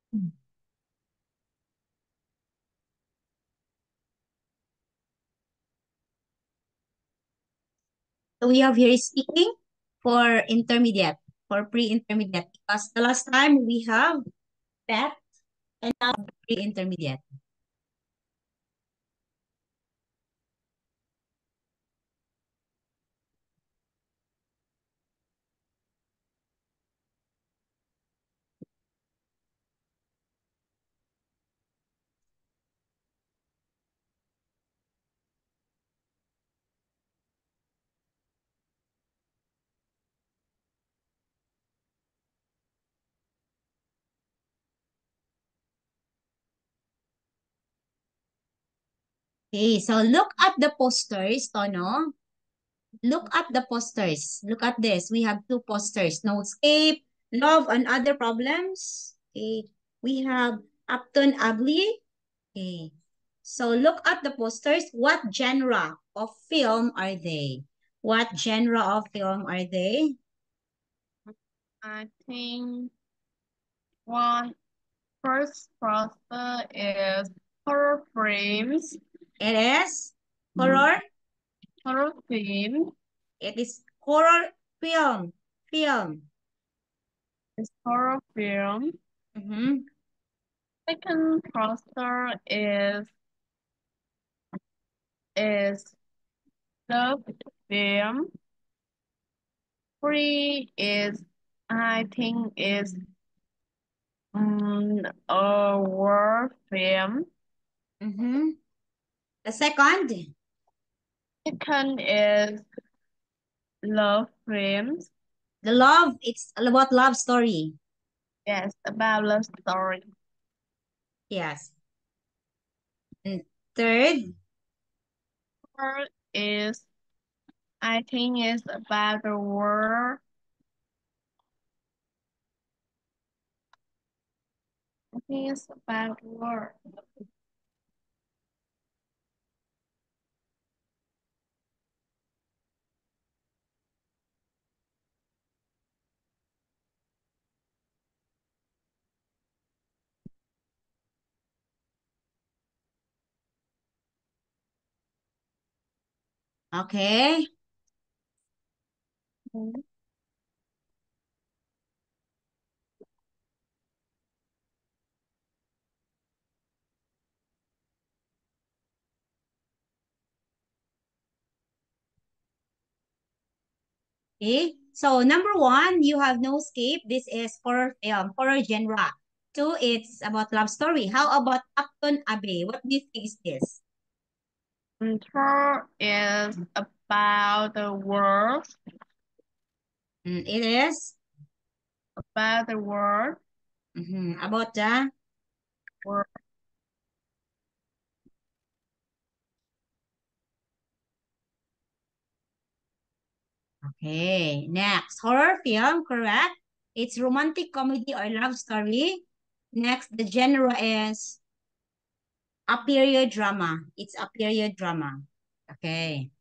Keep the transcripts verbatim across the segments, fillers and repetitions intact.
So we have here speaking for intermediate, for pre-intermediate. Because the last time we have pet and now pre-intermediate. Okay, so look at the posters, Tono. Look at the posters. Look at this. We have two posters. No escape, love, and other problems. Okay. We have Upton Ugly. Okay. So look at the posters. What genre of film are they? What genre of film are they? I think one first poster is horror films. It is horror. Horror film It is horror film. Film. is horror film. Mm-hmm. Second poster is is love film. Three is I think is um, a war film. Mm-hmm. The second, Second is love films. the love. It's about love story. Yes, about love story. Yes. And third, Third is I think is about the war. I think it's about war. okay. Mhm. Okay. So number one, you have no escape. This is horror film, horror genre. Two, it's about love story. How about Upton Abbey? What do you think is this? And third is about the war. Mm, it is About the war. mhm, about the War. okay. Next, horror film, correct? It's romantic comedy or love story. Next, the genre is a period drama. It's a period drama. Okay.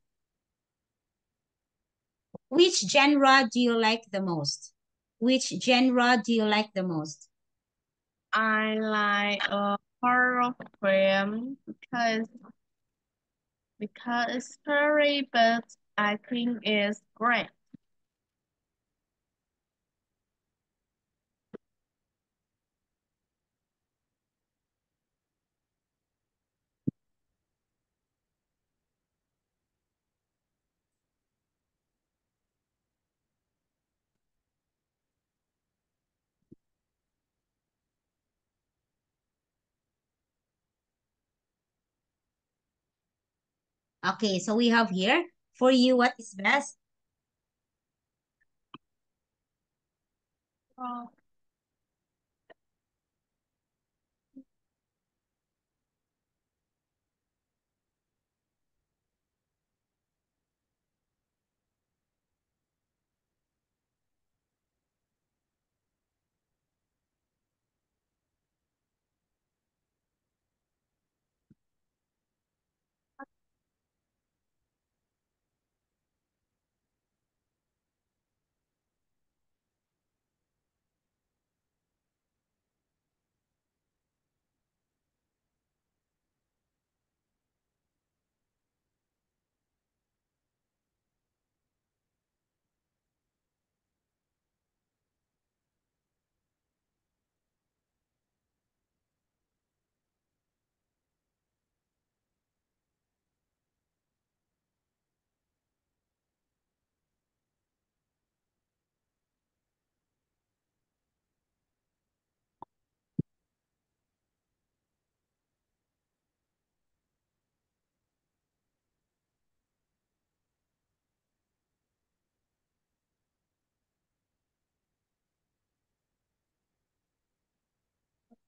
Which genre do you like the most? Which genre do you like the most? I like a horror film because because it's scary, but I think it's great. Okay, so we have here for you what is best. Oh,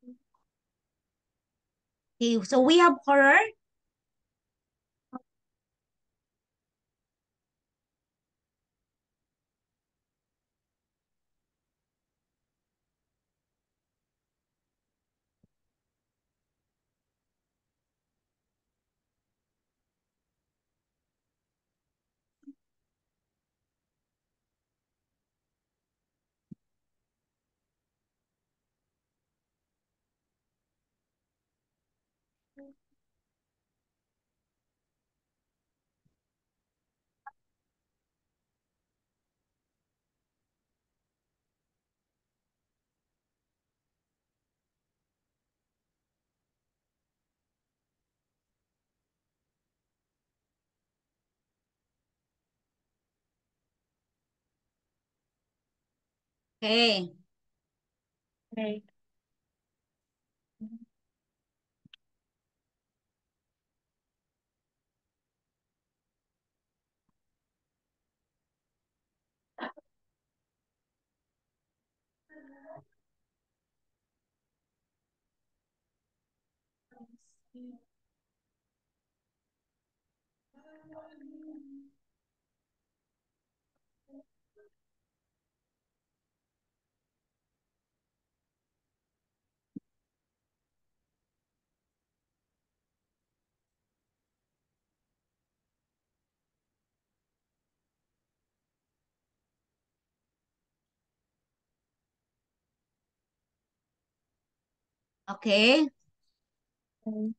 Okay, so we have horror. Okay. Okay. Okay. Okay.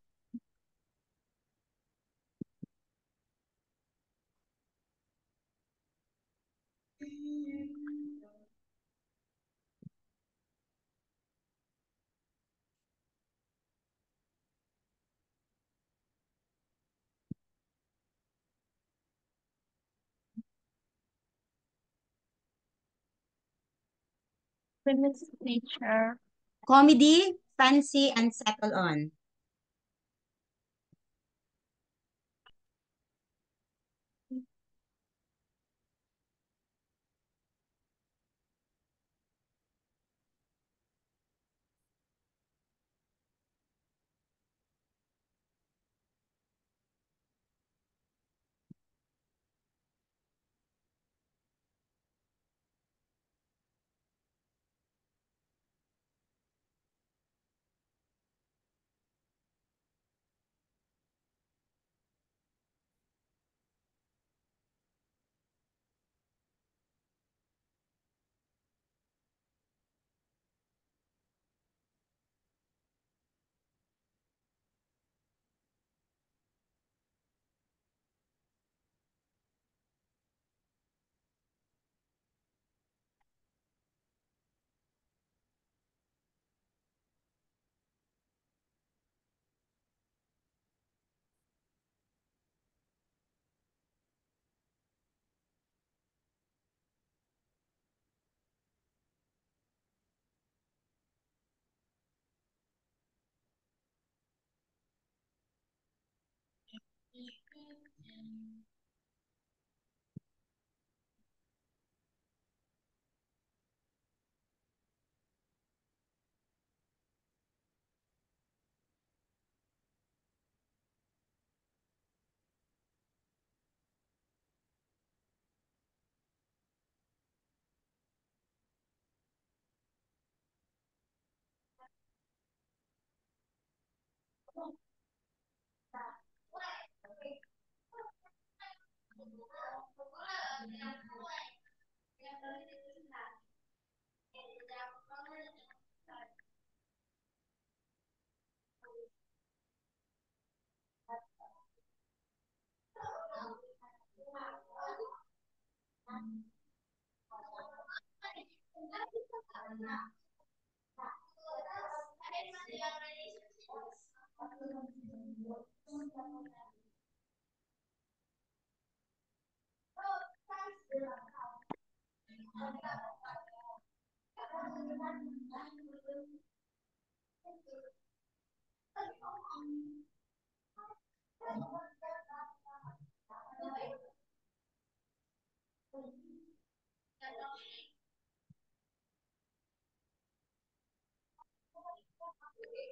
Fitness teacher. Comedy, fancy, and settle on.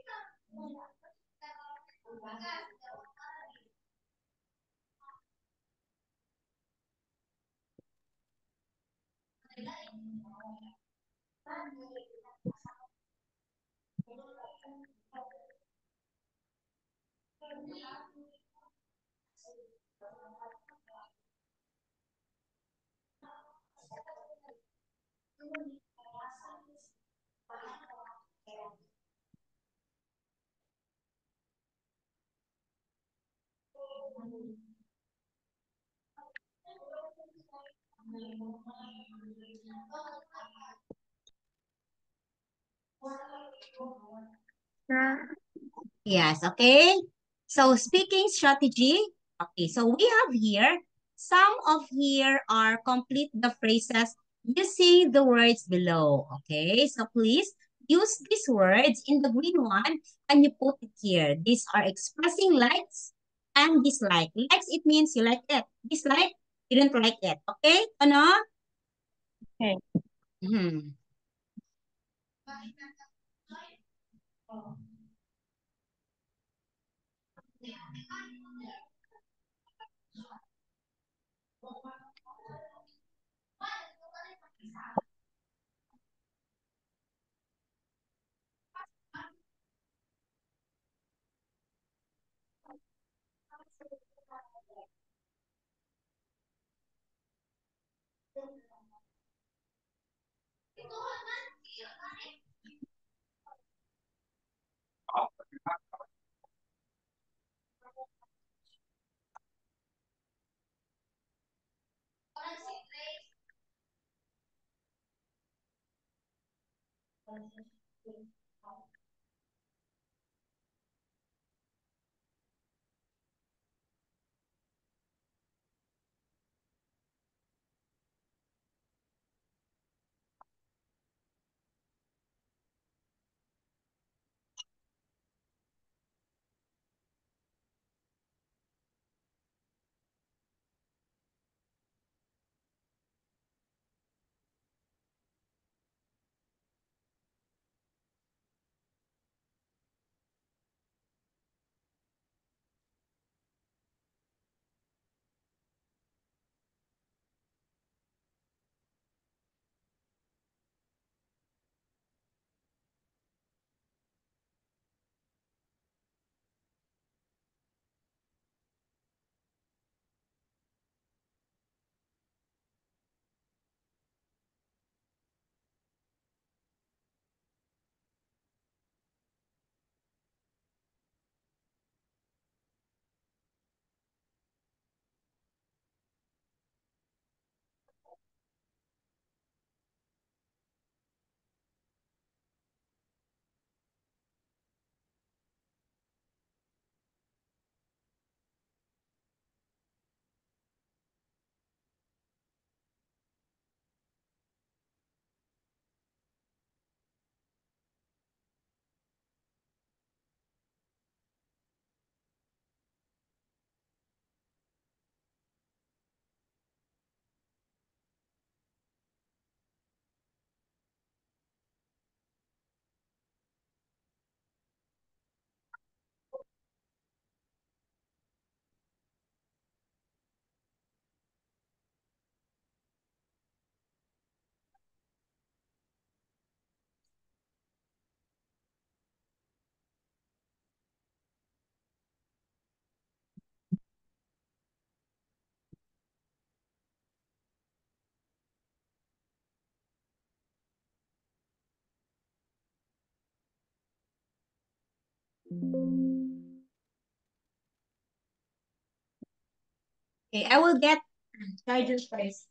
Sure. Yes, okay. So speaking strategy, okay, so we have here, some of here are complete the phrases using the words below, okay? So please use these words in the green one and you put it here. These are expressing likes and dislike. Likes, it means you like it. Dislike, you don't like it, okay? Ano? Okay. Hmm. Okay, I will get charger first.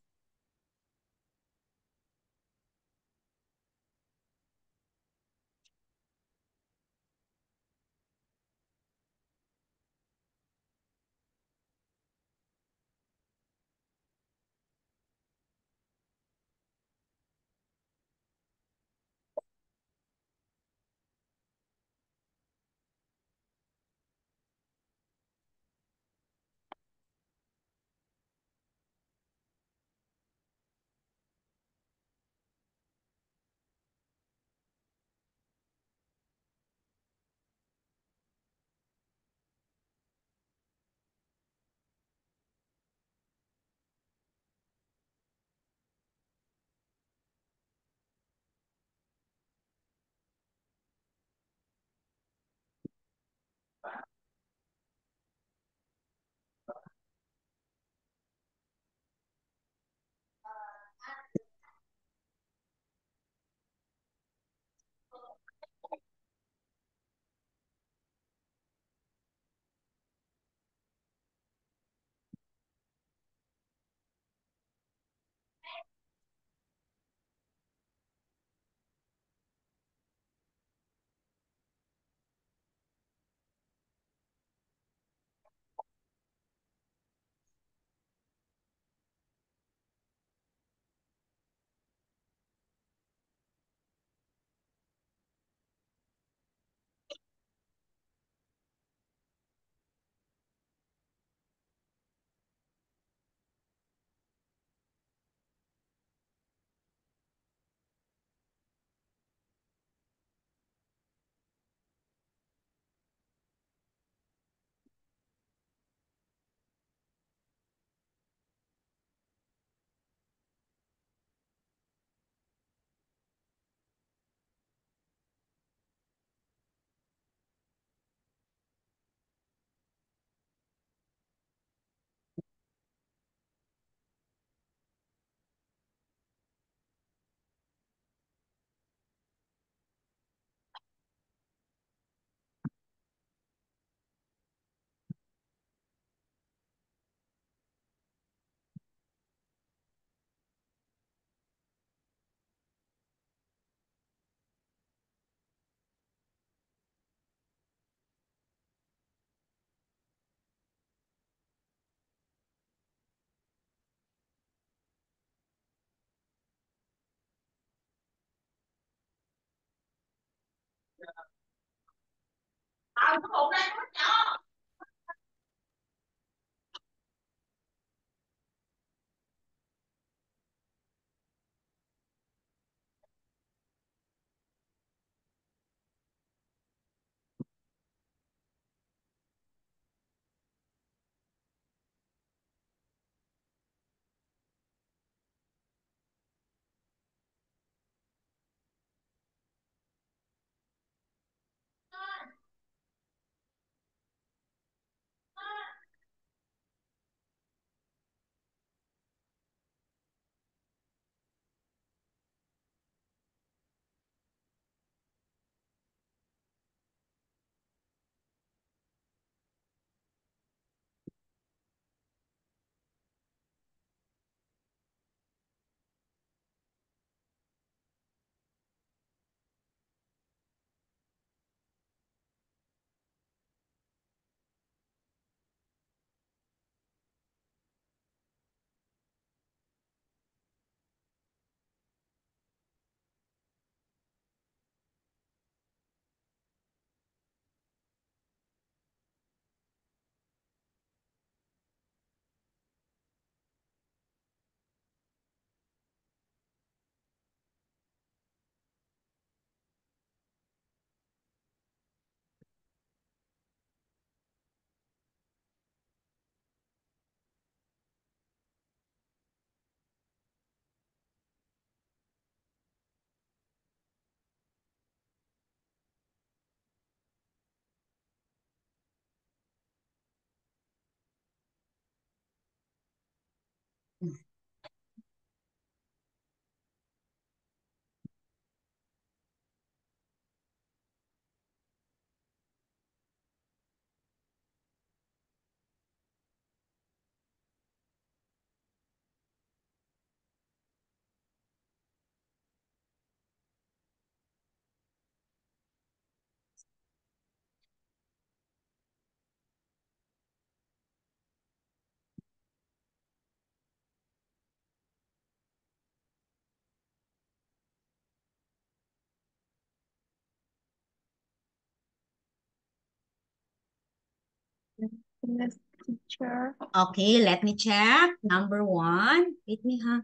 Yes, teacher. Okay, let me check. Number one. Wait me, ha.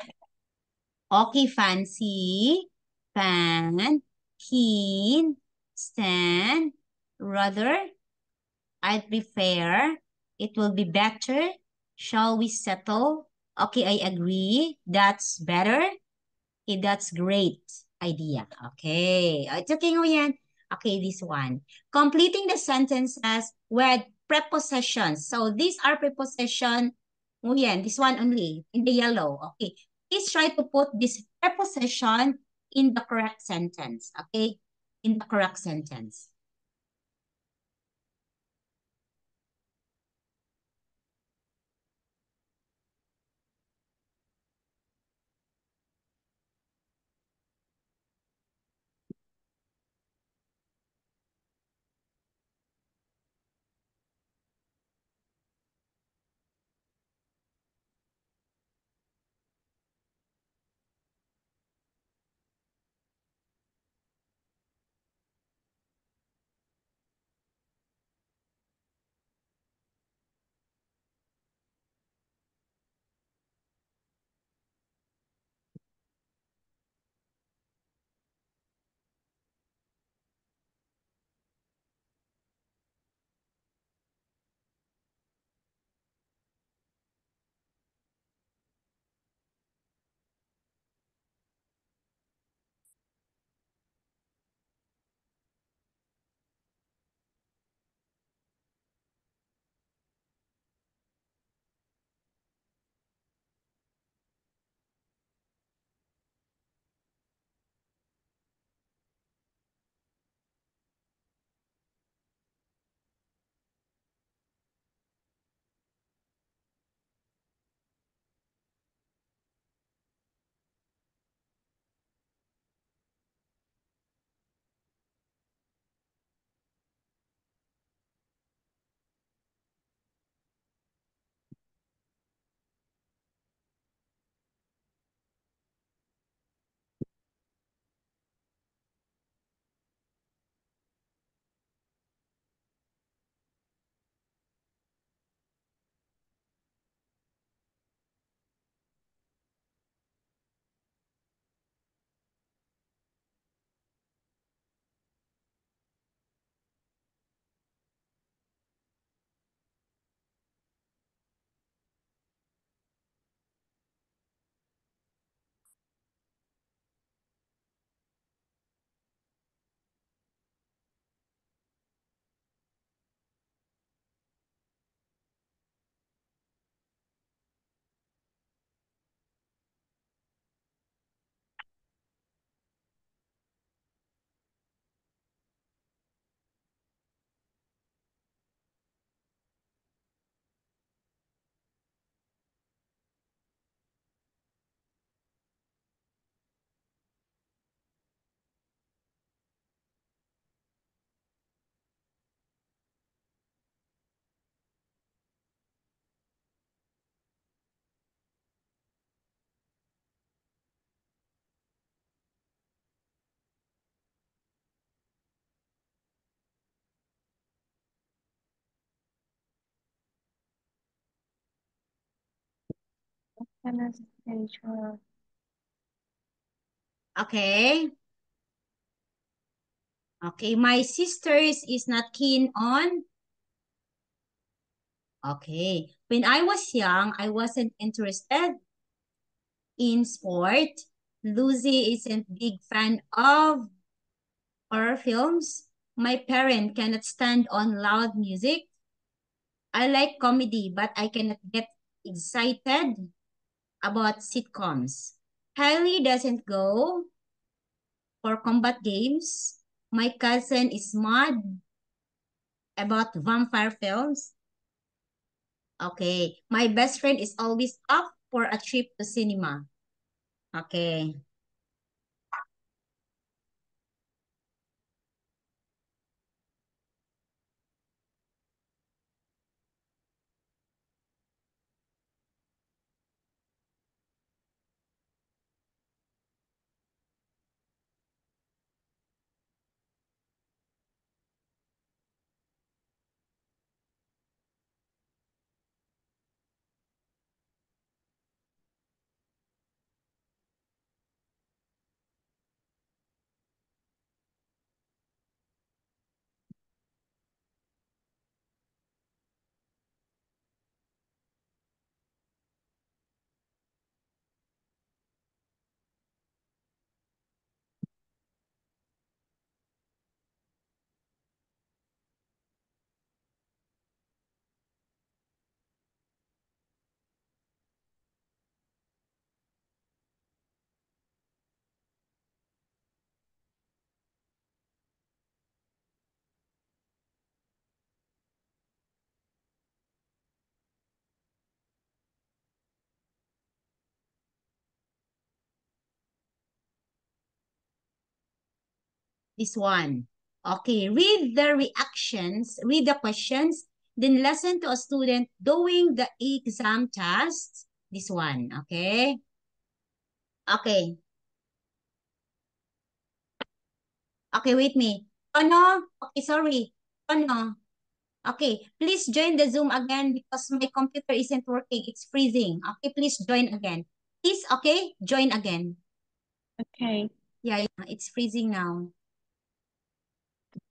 Okay, fancy, fan, keen, stand, rather, I'd prefer, it will be better, shall we settle? Okay, I agree. That's better. Okay, that's great idea. Okay. Uh, It's okay mo yan. Okay, this one. Completing the sentences with prepositions. So these are preposition. Oh, yan. This one only in the yellow. Okay. Please try to put this preposition in the correct sentence. Okay. In the correct sentence. Anastasia. Okay. Okay, my sisters is not keen on. Okay. When I was young, I wasn't interested in sport. Lucy isn't big fan of horror films. My parent cannot stand on loud music. I like comedy, but I cannot get excited about sitcoms. Kylie doesn't go for combat games. My cousin is mad about vampire films. Okay. My best friend is always up for a trip to cinema. Okay. This one. Okay. Read the reactions, read the questions, then listen to a student doing the exam tasks. This one. Okay. Okay. Okay, wait me. Tono, okay, sorry. Tono, okay, please join the Zoom again because my computer isn't working. It's freezing. Okay, please join again. Please, okay, join again. Okay. Yeah, yeah, it's freezing now.